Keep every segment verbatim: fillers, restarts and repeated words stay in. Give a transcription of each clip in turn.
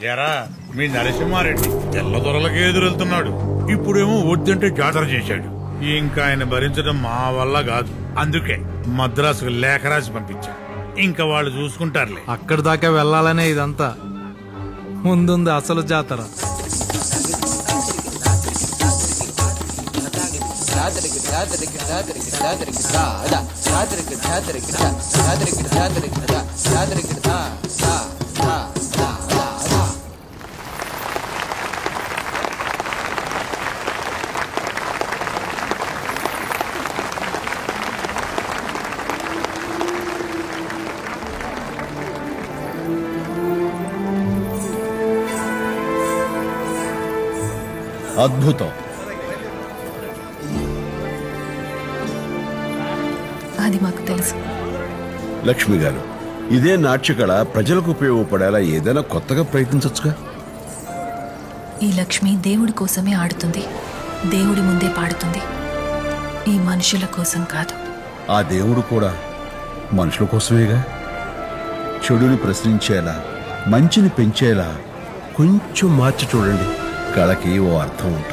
ఎరా మీ నరసింహారెడ్డి తెల్ల దొరలకే ఎదురెళ్తున్నాడు. ఇప్పుడేమో వద్దంటే జాతర చేశాడు. ఇంకా ఆయన భరించడం మా వల్ల కాదు. అందుకే మద్రాసుకు లేఖ రాసి పంపించా. ఇంకా వాళ్ళు చూసుకుంటారులే. అక్కడి దాకా వెళ్లాలనే ఇదంతా. ముందుంది అసలు జాతర. అద్భుతం. అది మాకు తెలుసు. లక్ష్మి గారు, ఇదే నాట్యకళ ప్రజలకు ఉపయోగపడేలా ఏదైనా కొత్తగా ప్రయత్నించొచ్చుగా. ఈ లక్ష్మి దేవుడి కోసమే ఆడుతుంది, దేవుడి ముందే పాడుతుంది, ఈ మనుషుల కోసం కాదు. ఆ దేవుడు కూడా మనుషుల కోసమేగా. చెడుని ప్రశ్నించేలా, మంచిని పెంచేలా కొంచెం మార్చి చూడండి. కళకి ఓ అర్థం ఉంటుంది.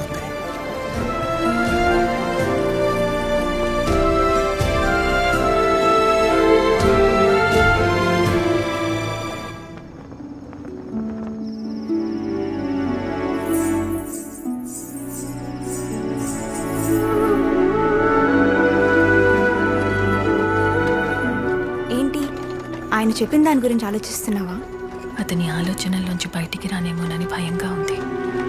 ఏంటి ఆయన చెప్పిన దాని గురించి ఆలోచిస్తున్నావా? అతని ఆలోచనల్లోంచి బయటికి రానేమోనని భయంగా ఉంది.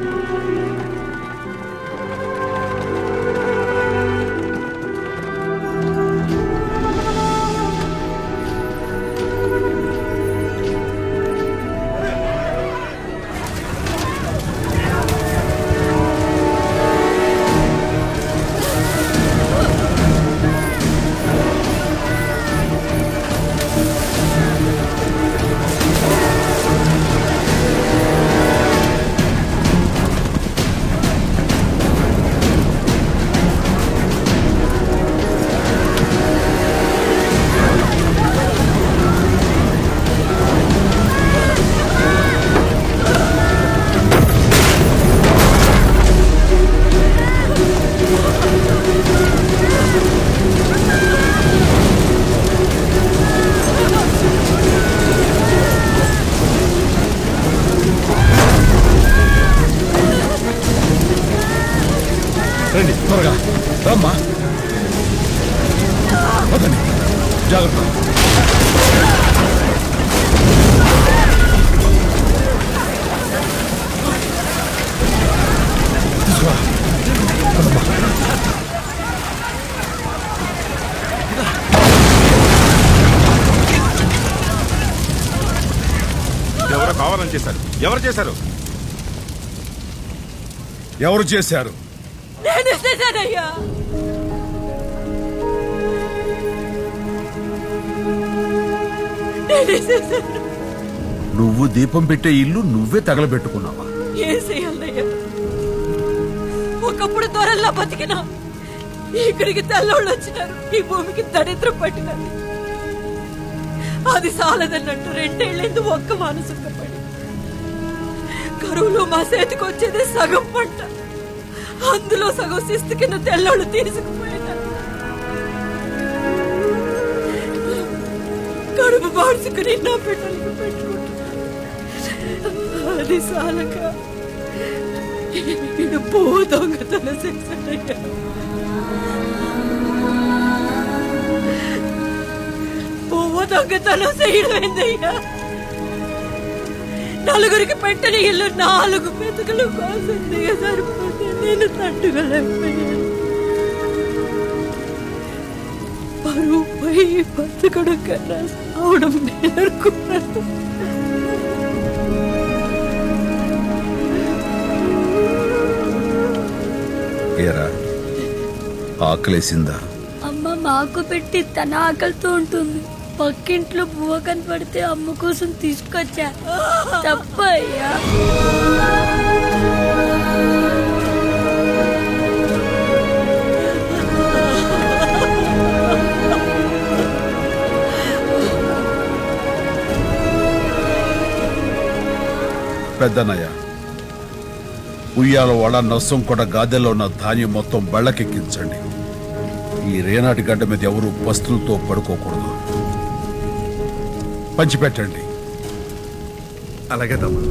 రండి త్వరగా రమ్మా. వదండి, జాగ్రత్త. తీసుకురా. ఎవరు కావాలని చేశారు? ఎవరు చేశారు? ఎవరు చేశారు? నేను చేశానయ్యా. నువ్వు దీపం పెట్టే ఇల్లు నువ్వే తగలబెట్టుకున్నావా? ఏం చెయ్యాలయ్యా? ఒకప్పుడు దొరల్లా బతికినా ఇక్కడికి తెల్లోళ్ళు వచ్చినారు. ఈ భూమికి దరిద్రం పట్టినది. అది సాలదన్నట్టు రెండేళ్లేదు ఒక్క మానసుకపడి కరువులో మా చేతికి వచ్చేది సగం పంట. అందులో సగం శిస్తు కింద తెల్లోళ్ళు తీసుకుపోయినారు. కడుపు మార్చుకుని నా బిడ్డలకు పెట్టుకుంటున్నాను. అది సాలక ఇది పూ దొంగతనం చేశానయ్యా. పువ్వు దొంగతనం చేయడమేందయ్యా? నలుగురికి పెట్టిన ఇల్లు నాలుగు మెతుకులు కోసం దిగజారిపోతే నేను తట్టుకోలేకపోయాను. పరువు పోయి బతకడం కన్నా అవడం నేర్చుకున్నాను. ఏరా, ఆకలేసిందా? అమ్మ మాకు పెట్టి తన ఆకలితో ఉంటుంది. పక్కింట్లో బువ్వ కనపడితే అమ్మ కోసం తీసుకొచ్చా. తప్పయ్యా. పెద్దనయ్య, ఉయ్యాల వాడ నర్సం కూడా గాదెల్లో ఉన్న ధాన్యం మొత్తం బళ్ళకెక్కించండి. ఈ రేనాటి గడ్డ మీద ఎవరు వస్తువులతో పడుకోకూడదు. పంచిపెట్టండి. అలాగే తమ్ముడు.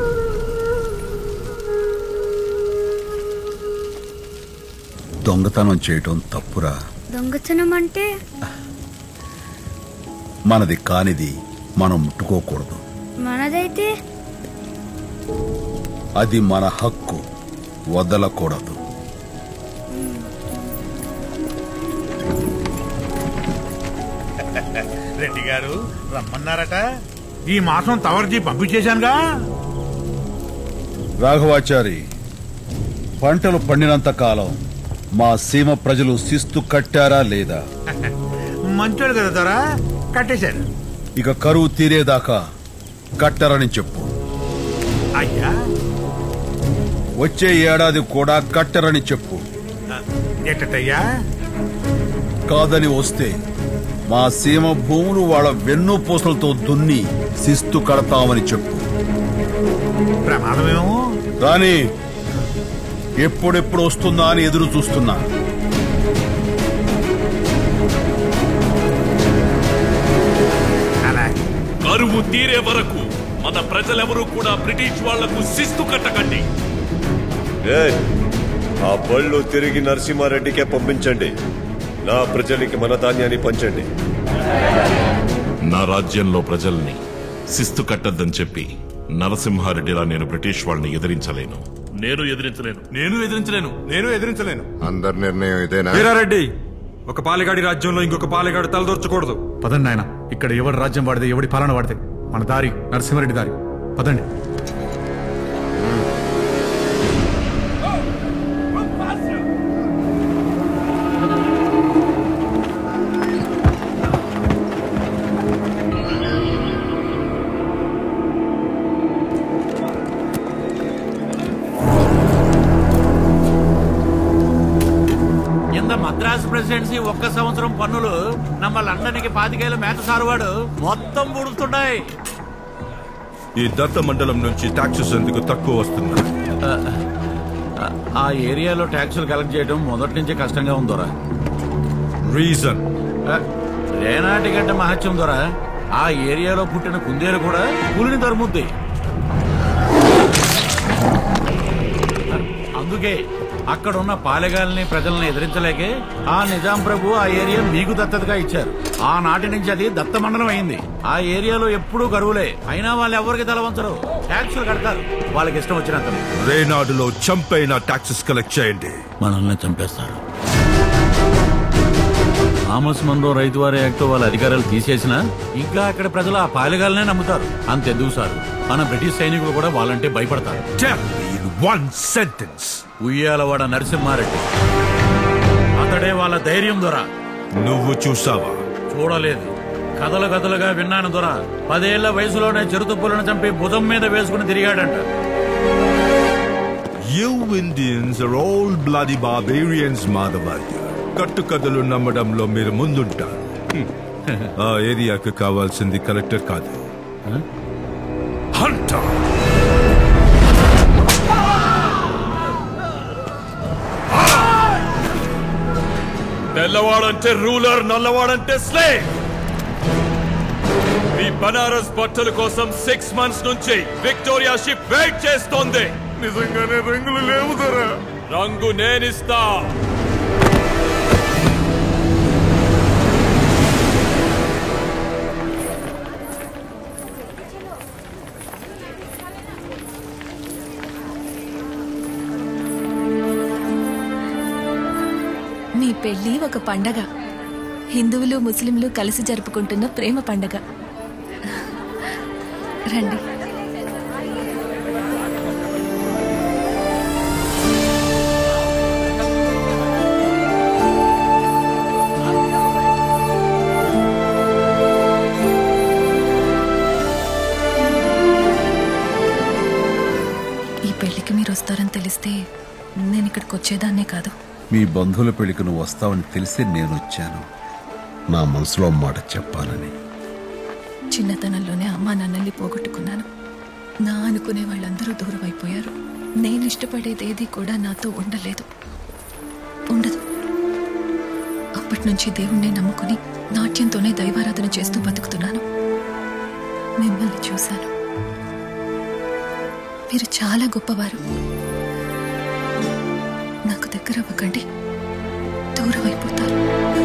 దొంగతనం చేయటం తప్పురా. దొంగతనం అంటే మనది కానిది మనం ముట్టుకోకూడదు. మనదైతే అది మన హక్కు, వదలకూడదు. రెడ్డి గారు రమ్మన్నారట. ఈ మాసం తవర్జీ పంపించేశానుగా. రాఘవాచారి, పంటలు పండినంత కాలం మా సీమ ప్రజలు శిస్తు కట్టారా లేదా? మంచోడు కదా దొరా, కట్టేశారు. ఇక కరువు తీరేదాకా కట్టరని చెప్పు. అయ్యా, వచ్చే ఏడాది కూడా కట్టరని చెప్పు. ఎట్టయ్యా? కాదని వస్తే మా సీమ భూములు వాళ్ళ వెన్ను పూసలతో దున్ని శిస్తు కడతామని చెప్పు. ప్రమాదమేమో. కానీ ఎప్పుడెప్పుడు వస్తుందా అని ఎదురు చూస్తున్నా. కరువు తీరే వరకు మన ప్రజలెవరూ కూడా బ్రిటిష్ వాళ్లకు శిస్తు కట్టకండి. ఆ బళ్ళు తిరిగి నరసింహారెడ్డికే పంపించండి. నా ప్రజలకి మన ధాన్యాన్ని పంచండి. నా రాజ్యంలో ప్రజల్ని శిస్తు కట్టద్దని చెప్పి నరసింహారెడ్డిలా నేను బ్రిటిష్ వాళ్ళని ఎదిరించలేను. నేను ఎదిరించలేను నేను ఎదిరించలేను నేను ఎదిరించలేను అందరి నిర్ణయం ఇదేనా? వీరారెడ్డి, ఒక పాలెగాడి రాజ్యంలో ఇంకొక పాలెగాడు తలదొర్చకూడదు. పదండి ఆయన. ఇక్కడ ఎవడి రాజ్యం వాడితే, ఎవడి పాలన వాడితే మన దారి నరసింహారెడ్డి దారి. పదండి. మద్రాసు ప్రెసిడెన్సీ ఒక్క సంవత్సరం పన్నులు నమ్మ లండన్కి పాతికేళ్ళు మేత సారువాడు మొత్తం పుడుతున్నాయి. ఈ దత్త మండలం నుంచి ట్యాక్సెస్ ఎందుకు తక్కువ వస్తున్నాయి? ఆ ఏరియాలో ట్యాక్సులు కలెక్ట్ చేయడం మొదటి నుంచి కష్టంగా ఉందోరా. రీజన్ రేనాటి గడ్డ మహత్యం దొరా. ఆ ఏరియాలో పుట్టిన కుందేలు కూడా పులిని తరుముద్ది. అందుకే అక్కడున్న పాలెగాల్ని ప్రజల్ని ఎదిరించలేకే ఆ నిజాం ప్రభు ఆ ఏరియా మీకు దత్తతగా ఇచ్చారు. ఆనాటి నుంచి అది దత్త మండలం అయింది. ఆ ఏరియాలో ఎప్పుడూ కరువులే. అయినా వాళ్ళు ఎవరికి తలవంచరు, ట్యాక్సులు కడతారు వాళ్ళకి ఇష్టం వచ్చినంత. రేనాడులో చంపైన ట్యాక్సెస్ కలెక్ట్ చేయండి. మనల్ని చంపేస్తారు. థామస్ మన్రో రైతు వారి యాక్ట్ వాళ్ళ అధికారాలు తీసేసినా ఇంకా అక్కడ ప్రజలు ఆ పాలెగాలనే నమ్ముతారు. అంతెందుకు సార్, మన బ్రిటిష్ సైనికులు కూడా వాళ్ళంటే భయపడతారు. One sentence. ఉయ్యాలవాడ నరసింహారెడ్డి, అతడే వాళ్ళ ధైర్యం దొర. నువ్వు చూసావా? చూడలేదు, కథలు కథలుగా విన్నాను దొర. పదేళ్ల వయసులోనే చిరుతుప్పులను చంపి భుజం మీద వేసుకుని తిరిగాడంట. You Indians are all bloody barbarians, Madhavayya. కట్టు కథలు నమ్మడంలో మీరు ముందుంటారు. ఆ ఏరియాకి కావాల్సింది కలెక్టర్ కాదు, హంటర్. తెల్లవాడంటే రూలర్, నల్లవాడంటే స్లేవ్. మీ బనారస్ బట్టల కోసం సిక్స్ మంత్స్ నుంచి విక్టోరియా షిప్ వెయిట్ చేస్తోంది. నిజంగానే రంగులు లేవు దొరా. రంగు నేనిస్తా. మీ పెళ్లి ఒక పండగ. హిందువులు ముస్లింలు కలిసి జరుపుకుంటున్న ప్రేమ పండగ. రండి. ఈ పెళ్లికి మీరు వస్తారని తెలిస్తే నేను ఇక్కడికి వచ్చేదాన్నే కాదు. మీ బంధువుల పెళ్లికి నువ్వు వస్తావని తెలిసి నేను వచ్చాను. నా మనసులో మాట చెప్పాలని. చిన్నతనంలోనే అమ్మా నాన్నల్ని పోగొట్టుకున్నాను. నా అనుకునే వాళ్ళందరూ దూరం అయిపోయారు. నేను ఇష్టపడేదేది కూడా నాతో ఉండలేదు, ఉండదు. అప్పటి నుంచి దేవుణ్ణి నమ్ముకుని నాట్యంతోనే దైవారాధన చేస్తూ బతుకుతున్నాను. మిమ్మల్ని చూశాను, మీరు చాలా గొప్పవారు. నాకు దగ్గర అవ్వకండి, దూరం అయిపోతారు.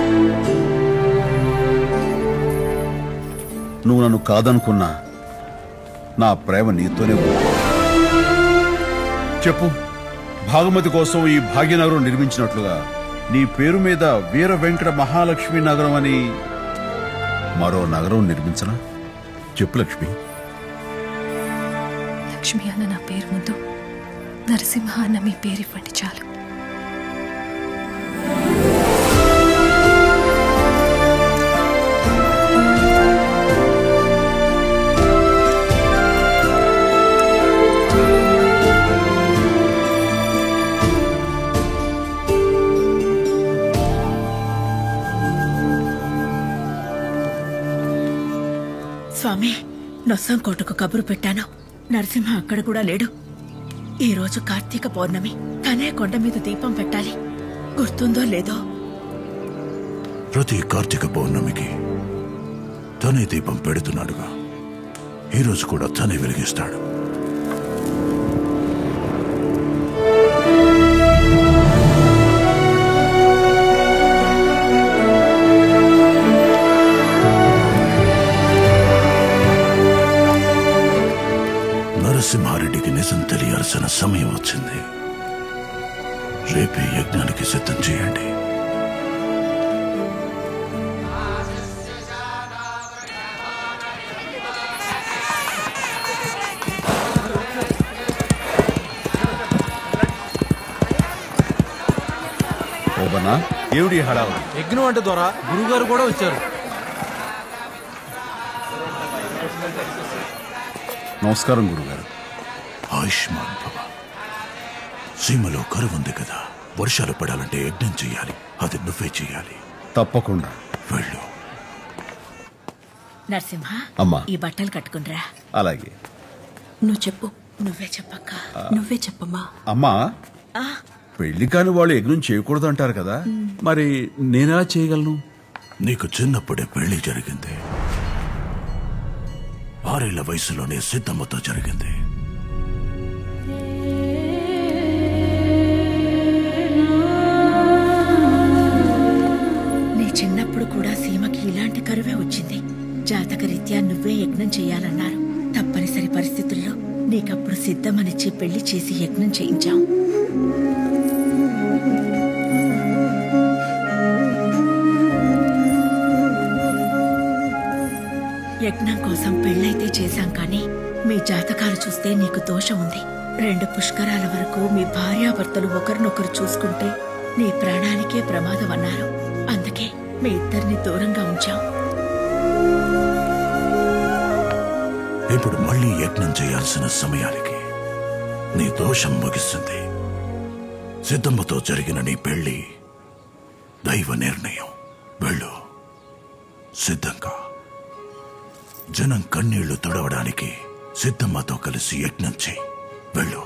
నువ్వు నన్ను కాదనుకున్నా నా ప్రేమ నీతోనే ఉంది. చెప్పు, భాగమతి కోసం ఈ భాగ్యనగరం నిర్మించినట్లుగా నీ పేరు మీద వీర వెంకట మహాలక్ష్మి నగరం అని మరో నగరం నిర్మించనా? చెప్పు లక్ష్మి. లక్ష్మి అన్న నా పేరు ముందు నరసింహ అన్న మీ పేరు ఇవ్వండి చాలు. స్వామి, నొస్సం కోటకు కబురు పెట్టాను. నరసింహ అక్కడ కూడా లేడు. ఈ రోజు కార్తీక పౌర్ణమి, తనే కొండ మీద దీపం పెట్టాలి. గుర్తుందో లేదో? ప్రతి కార్తీక పౌర్ణమికి తనే దీపం పెడుతున్నాడుగా. ఈరోజు కూడా తనే వెలిగిస్తాడు. నరసింహారెడ్డికి నిజం తెలియాల్సిన సమయం వచ్చింది. రేపే యజ్ఞానికి సిద్ధం చేయండి. ఏమిటి హడావుడి? యజ్ఞం అంటే ద్వారా గురువుగారు కూడా వచ్చారు. నమస్కారం గురుగారు. ఆయుష్మాన్ భవ. సీమలో కరువు ఉంది కదా, వర్షాలు పడాలంటే యజ్ఞం చెయ్యాలి. అది నువ్వే చెయ్యాలి. తప్పకుండా. వెళ్ళు. నరసింహ, అమ్మా, ఈ బట్టలు కట్టుకునిరా. అలాగే. నువ్వు చెప్పు. నువ్వే చెప్పక్క. నువ్వే చెప్పమ్మా. అమ్మా, పెళ్లి కాని వాళ్ళు యజ్ఞం చేయకూడదు అంటారు కదా, మరి నేనా చేయగలను? నీకు చిన్నప్పుడే పెళ్లి జరిగింది. ఆరేళ్ల వయసులోనే సిద్ధమ్మతో జరిగింది. నీ చిన్నప్పుడు కూడా సీమకి ఇలాంటి కరువే వచ్చింది. జాతకరీత్యా నువ్వే యజ్ఞం చేయాలన్నారు. తప్పనిసరి పరిస్థితుల్లో నీకప్పుడు సిద్ధమనిచ్చి పెళ్లి చేసి యజ్ఞం చేయించాం. యజ్ఞం కోసం పెళ్ళైతే చేశాం, కానీ మీ జాతకాలు చూస్తే నీకు దోషం ఉంది. రెండు పుష్కరాల వరకు మీ భార్యాభర్తలు ఒకరినొకరు చూసుకుంటే నీ ప్రాణానికే ప్రమాదం అన్నారు. అందుకే మీ ఇద్దరిని దూరంగా ఉంచాం. ఇప్పుడు మళ్ళీ యజ్ఞం చేయాల్సిన సమయానికి నీ దోషం ముగిస్తుంది. సిద్ధమ్మతో జరిగిన నీ పెళ్లి దైవ నిర్ణయం. వెళ్ళు సిద్ధంగా. జనం కన్నీళ్లు తుడవడానికి సిద్ధమ్మతో కలిసి యజ్ఞం చేయి. వెళ్ళు.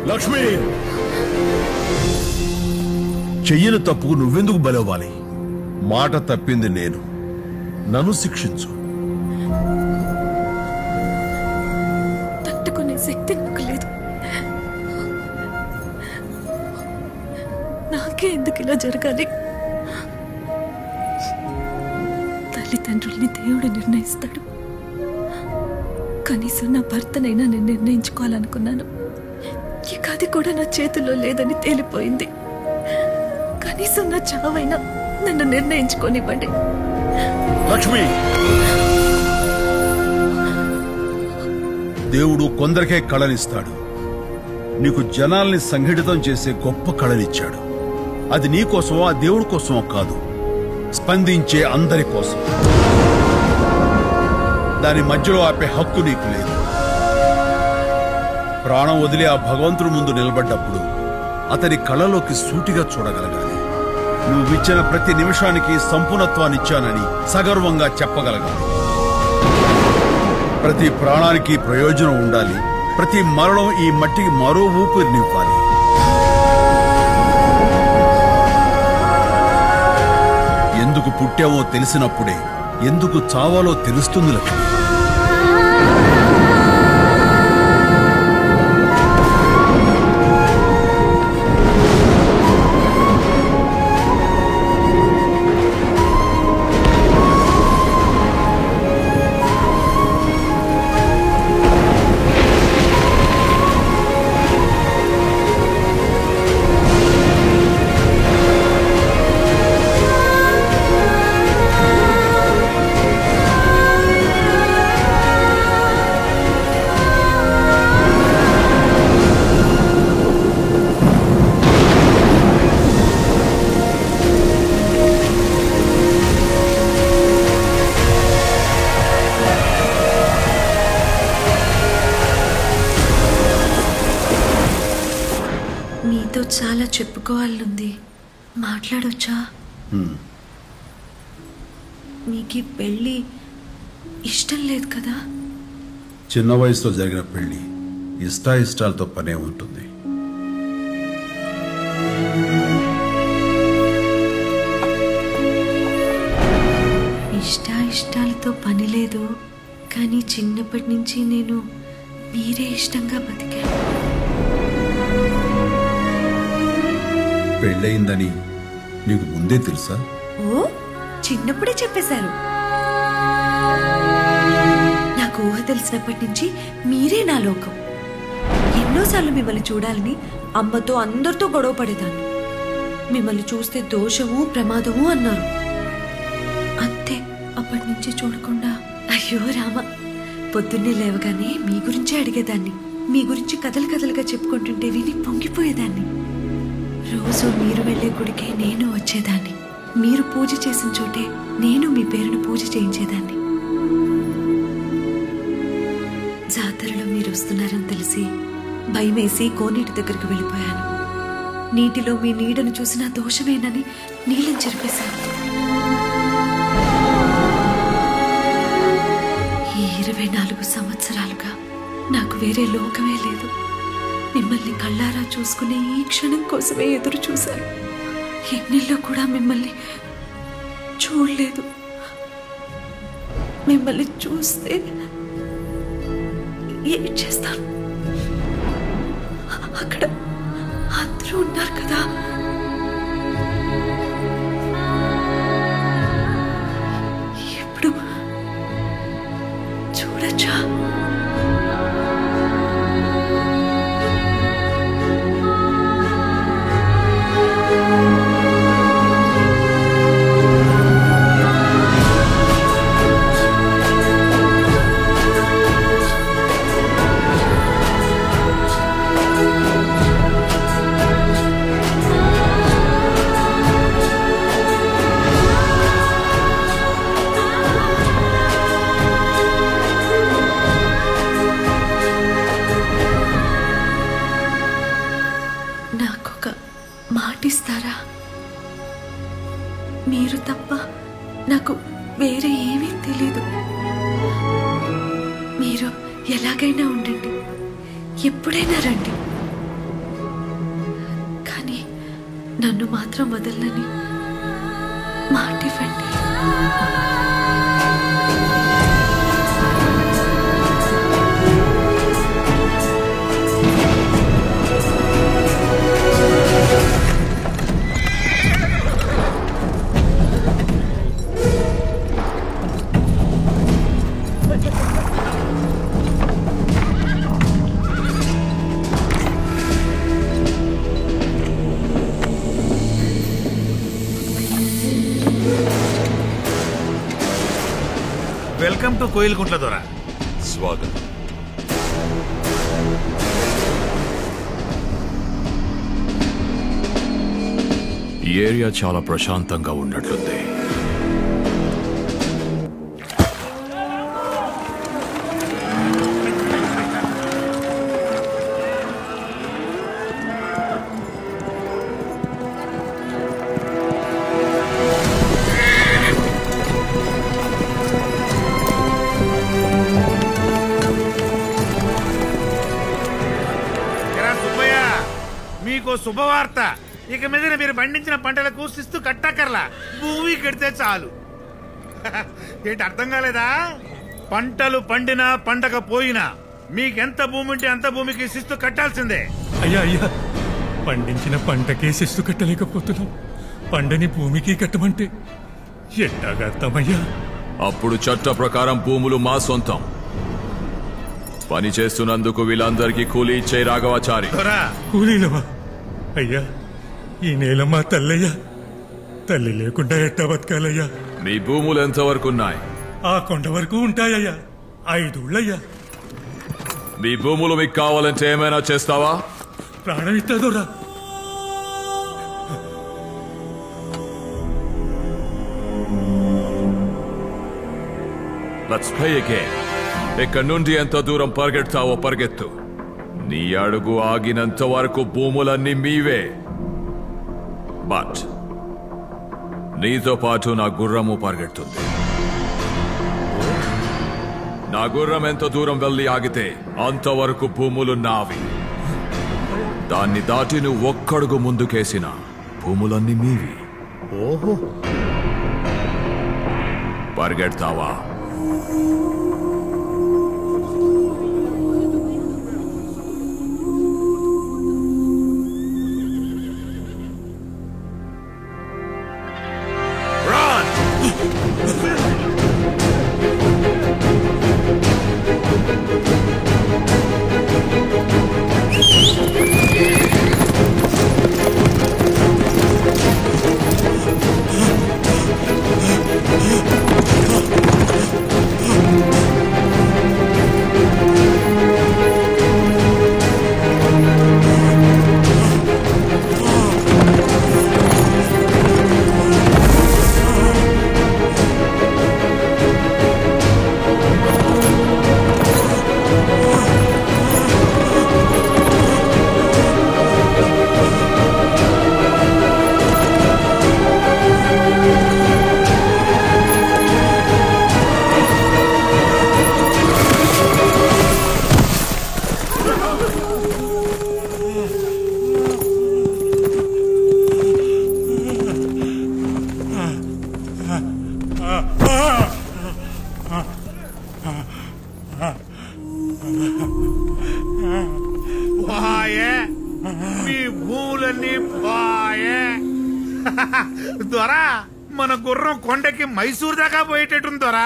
లక్ష్మి, చెయ్యని తప్పుకు నువ్వెందుకు బలవ్వాలి? మాట తప్పింది నేను, నన్ను శిక్షించు. తట్టుకునే శక్తి నాకు లేదు. నాకే ఎందుకు ఇలా జరగాలి? తల్లిదండ్రుల్ని దేవుడు నిర్ణయిస్తాడు. కనీసం నా భర్తనైనా నేను నిర్ణయించుకోవాలనుకున్నాను. ఇక అది కూడా నా చేతుల్లో లేదని తేలిపోయింది. కనీసం నా చావైనా నన్ను నిర్ణయించుకోనివ్వండి. లక్ష్మి, దేవుడు కొందరికే కళనిస్తాడు. నీకు జనాల్ని సంఘటితం చేసే గొప్ప కళనిచ్చాడు. అది నీ కోసమో ఆ దేవుడి కోసమో కాదు, స్పందించే అందరి కోసం. దాని మధ్యలో ఆపే హక్కు నీకు లేదు. ప్రాణం వదిలి ఆ భగవంతుడి ముందు నిలబడ్డప్పుడు అతని కళలోకి సూటిగా చూడగలగాలి. నువ్విచ్చిన ప్రతి నిమిషానికి సంపూర్ణత్వాన్నిచ్చానని సగర్వంగా చెప్పగలగాలి. ప్రతి ప్రాణానికి ప్రయోజనం ఉండాలి. ప్రతి మరణం ఈ మట్టికి మరో ఊపిరినివ్వాలి. ఎందుకు పుట్టావో తెలిసినప్పుడే ఎందుకు చావాలో తెలుస్తుంది లక్ష్మి. నీతో చాలా చెప్పుకోవాలనుంది. మాట్లాడొచ్చా? నీకు పెళ్ళి ఇష్టం లేదు కదా? చిన్న వయసులో జరిగిన పెళ్లి ఇష్టాయిష్టాలతో పనే ఉంటుంది. ఇష్టాయిష్టాలతో పని లేదు, కానీ చిన్నప్పటి నుంచి నేను మీరే ఇష్టంగా బతికాను. పెళ్ళయిందని నీకు ముందే తెలుసా? ఓ, చిన్నప్పుడే చెప్పేశారు. నాకు ఊహ తెలిసినప్పటి నుంచి మీరే నా లోకం. ఎన్నోసార్లు మిమ్మల్ని చూడాలని అమ్మతో అందరితో గొడవ పడేదాన్ని. మిమ్మల్ని చూస్తే దోషము ప్రమాదము అన్నారు. అంతే, అప్పటి నుంచి చూడకుండా. అయ్యో రామ, పొద్దున్నే లేవగానే మీ గురించే అడిగేదాన్ని. మీ గురించి కథలు కథలుగా చెప్పుకుంటుంటే విని పొంగిపోయేదాన్ని. రోజు మీరు వెళ్లే గుడికే నేను వచ్చేదాన్ని. మీరు పూజ చేసిన చోటే నేను మీ పేరును పూజ చేయించేదాన్ని. జాతరలో మీరు వస్తున్నారని తెలిసి భయమేసి కోనేటి దగ్గరికి వెళ్ళిపోయాను. నీటిలో మీ నీడను చూసిన దోషమేనని నీళ్ళని చెరిపేశాను. ఈ ఇరవై నాలుగు సంవత్సరాలుగా నాకు వేరే లోకమే లేదు. మిమ్మల్ని కళ్ళారా చూసుకునే ఈ క్షణం కోసమే ఎదురు చూశాను. ఎన్నెల్లో కూడా మిమ్మల్ని చూడలేదు. మిమ్మల్ని చూస్తే ఏం చేస్తాను? అక్కడ అందరూ ఉన్నారు కదా. ఇప్పుడు చూడచ్చా? మాటిస్తారా? మీరు తప్ప నాకు వేరే ఏమీ తెలీదు. మీరు ఎలాగైనా ఉండండి, ఎప్పుడైనా రండి. నన్ను మాత్రం వదలని మాట ఇవ్వండి. వెల్కమ్ టు కోయిల్కుంట్ల దొర. స్వాగతం. ఈ ఏరియా చాలా ప్రశాంతంగా ఉన్నట్లుంది. మీకు శుభవార్త. ఇక మీద మీరు పండించిన పంటలకు శిస్తు కట్టకర్లా, భూమి కడితే చాలు. ఏంటి అర్థం కాలేదా? పంటలు పండినా పండగ పోయినా మీకెంత భూమి ఉంటే అంత భూమికి శిస్తు కట్టాల్సిందే. అయ్యా అయ్యా, పండించిన పంటకే శిస్తు కట్టలేకపోతున్నాం, పండని భూమికి కట్టమంటే ఎట్టాగా అర్థమయ్యా? అప్పుడు చట్ట ప్రకారం భూములు మా సొంతం. పని చేస్తున్నందుకు వీళ్ళందరికీ కూలీ ఇచ్చే రాఘవాచారి. కూలీలవా? అయ్యా, ఈ నేల మా తల్లయ్యా, తల్లి లేకుండా ఎట్టా బతకాలయ్యా? మీ భూములు ఎంతవరకు ఉన్నాయి? ఆ కొండ వరకు ఉంటాయ్యా, ఐదుళ్ళయ్యా. మీ భూములు మీకు కావాలంటే ఏమైనా చేస్తావా? ప్రాణం ఇస్తాదోరా. Let's play a game. ఇక్కడ నుండి ఎంత దూరం పరిగెడతావో పరిగెత్తు. నీ అడుగు ఆగినంత వరకు భూములన్నీ మీవే. బట్ నీతో పాటు నా గుర్రము పరిగెడుతుంది. నా గుర్రం ఎంత దూరం వెళ్ళి ఆగితే అంతవరకు భూములు నావి. దాన్ని దాటి నువ్వు ఒక్కడుగు ముందుకేసిన భూములన్నీ మీవి. ఓహో, పరిగెడతావా? మీ భూములన్నీ బాయే. దొరా, మన గుర్రం కొండకి మైసూర్ దాకా పోయేటట్టుంది దొరా.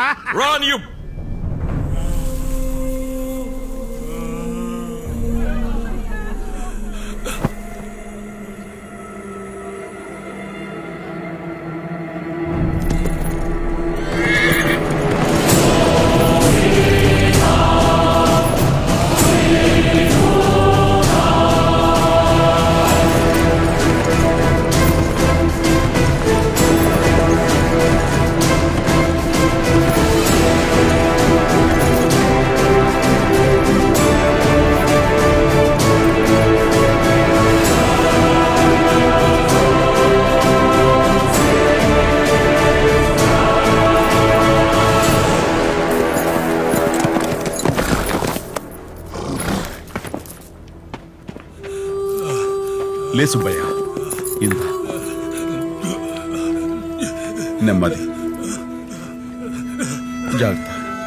లే సుబ్బయ్య, ఇంత నెమ్మది. జాగ్రత్త.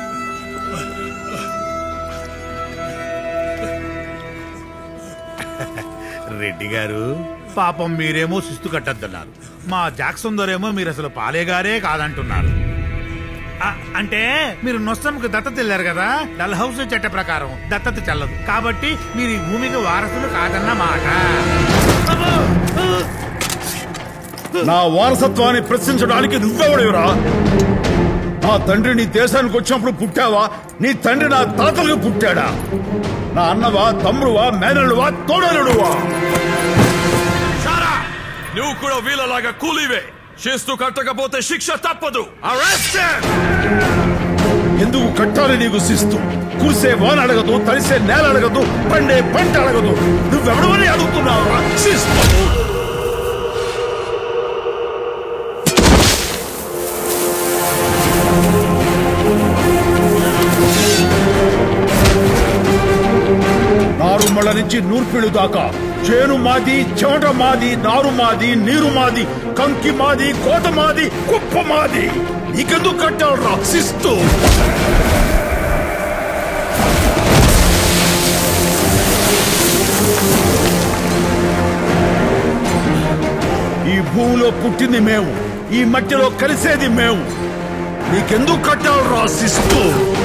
రెడ్డి గారు పాపం మీరేమో శిస్తు కట్టద్దన్నారు, మా జాక్సన్ దొరేమో మీరు అసలు పాలేగారే కాదంటున్నారు. అంటే మీరు నొస్సంకు దత్తత వెళ్ళారు కదా, డల్ హౌస్ చట్ట ప్రకారం దత్తత చెల్లదు కాబట్టి మీరు ఈ భూమికి వారసులు కాదన్న మాట. నా వారసత్వాన్ని ప్రశ్నించడానికి నువ్వెవడేవరా? నా తండ్రి నీ దేశానికి వచ్చినప్పుడు పుట్టావా? నీ తండ్రి నా తాతలకు పుట్టాడా? నా అన్నవా, తమ్ముడువా, మేనల్లువా, తోడలుడువా? నువ్వు కూడా వీళ్ళలాగా కూలీవే. చేస్తూ కట్టకపోతే శిక్ష తప్పదు. ఎందుకు కట్టాలి నీకు శిస్తు? కురిసే వాన అడగదు, తడిసే నేల అడగదు, పండే పంట అడగదు. నువ్వెవడవని అడుగుతున్నావు శిస్తు? నారుమళ్ళ నుంచి నూర్పిళ్ళు దాకా చేను మాది, చెమట మాది, నారు మాది, నీరు మాది, కంకి మాది, కోట మాది, కుప్ప మాది. నీకెందుకు కట్టాలి రా శిస్తు? ఈ భూమిలో పుట్టింది మేము, ఈ మట్టిలో కలిసేది మేము. నీకెందుకు కట్టాలి రా శిస్తు?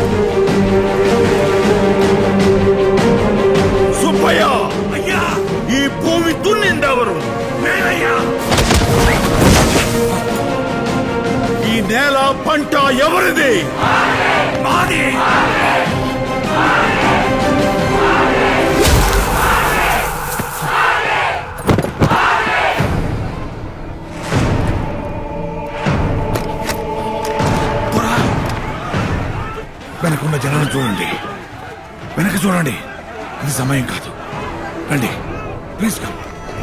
సుబ్బయ్య, అయ్యా, ఈ భూమి దున్నిందెవరు? నేనయ్యా. ఈ నేల పంట ఎవరిది? మాది. వెనకున్న జనాన్ని చూడండి, వెనక చూడండి. ఇది సమయం కాదు, రండి ప్లీజ్ కమ్.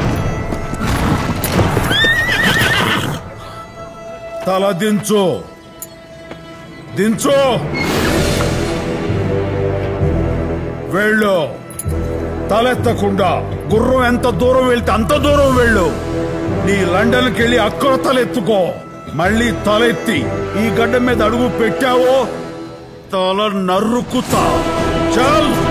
తల దించు, దించు. వెళ్ళు. తలెత్తకుండా గుర్రం ఎంత దూరం వెళ్తే అంత దూరం వెళ్ళు. నీ లండన్కి వెళ్ళి అక్కడ తలెత్తుకో. మళ్ళీ తలెత్తి ఈ గడ్డ మీద అడుగు పెట్టావో తల నరుకుతా. చల్.